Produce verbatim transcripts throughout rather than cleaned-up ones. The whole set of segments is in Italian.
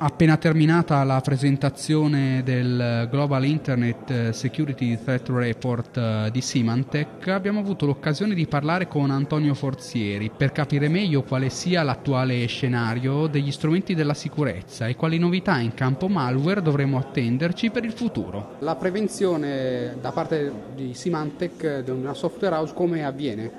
Appena terminata la presentazione del Global Internet Security Threat Report di Symantec, abbiamo avuto l'occasione di parlare con Antonio Forzieri per capire meglio quale sia l'attuale scenario degli strumenti della sicurezza e quali novità in campo malware dovremo attenderci per il futuro. La prevenzione da parte di Symantec, di una software house, come avviene?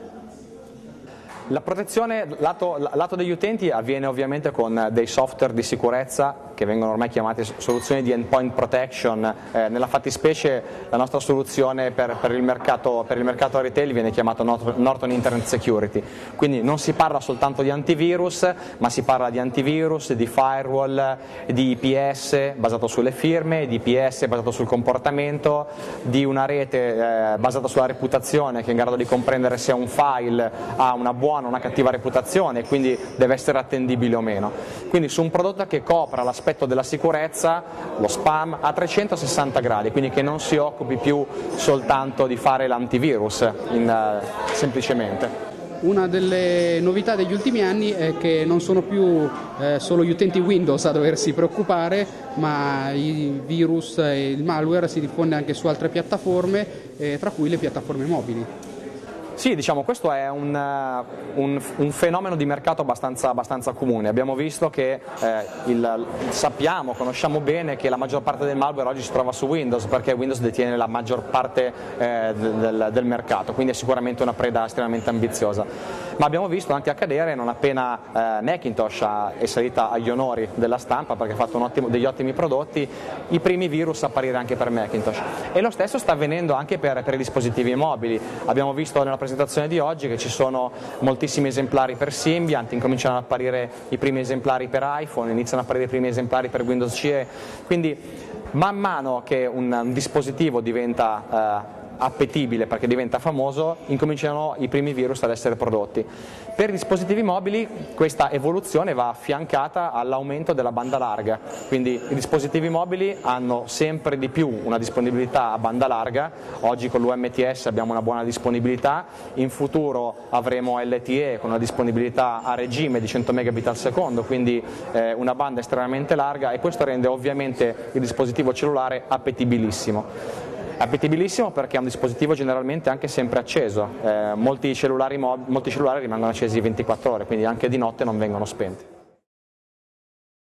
La protezione lato, lato degli utenti avviene ovviamente con dei software di sicurezza che vengono ormai chiamati soluzioni di endpoint protection. Eh, nella fattispecie la nostra soluzione per, per, il mercato, per il mercato retail viene chiamata Norton Internet Security, quindi non si parla soltanto di antivirus, ma si parla di antivirus, di firewall, di I P S basato sulle firme, di I P S basato sul comportamento, di una rete eh, basata sulla reputazione che è in grado di comprendere se un file ha una buona o una cattiva reputazione e quindi deve essere attendibile o meno. Quindi su un prodotto che copra l'aspetto della sicurezza, lo spam, a trecentosessanta gradi, quindi che non si occupi più soltanto di fare l'antivirus in, uh, semplicemente. Una delle novità degli ultimi anni è che non sono più eh, solo gli utenti Windows a doversi preoccupare, ma i virus e il malware si diffonde anche su altre piattaforme, eh, tra cui le piattaforme mobili. Sì, diciamo, questo è un, un, un fenomeno di mercato abbastanza, abbastanza comune. Abbiamo visto che eh, il, sappiamo, conosciamo bene che la maggior parte del malware oggi si trova su Windows, perché Windows detiene la maggior parte eh, del, del mercato, quindi è sicuramente una preda estremamente ambiziosa. Ma abbiamo visto anche accadere non appena eh, Macintosh ha, è salita agli onori della stampa perché ha fatto un ottimo, degli ottimi prodotti, i primi virus apparire anche per Macintosh. E lo stesso sta avvenendo anche per, per i dispositivi mobili. Abbiamo visto nella presentazione di oggi che ci sono moltissimi esemplari per Symbian, incominciano ad apparire i primi esemplari per iPhone, iniziano ad apparire i primi esemplari per Windows C E, quindi man mano che un, un dispositivo diventa eh, appetibile perché diventa famoso, incominciano i primi virus ad essere prodotti. Per i dispositivi mobili questa evoluzione va affiancata all'aumento della banda larga, quindi i dispositivi mobili hanno sempre di più una disponibilità a banda larga. Oggi con l'U M T S abbiamo una buona disponibilità, in futuro avremo L T E con una disponibilità a regime di cento megabit al secondo, quindi eh, una banda estremamente larga, e questo rende ovviamente il dispositivo cellulare appetibilissimo. Appetibilissimo perché è un dispositivo generalmente anche sempre acceso, eh, molti, cellulari molti cellulari rimangono accesi ventiquattro ore, quindi anche di notte non vengono spenti.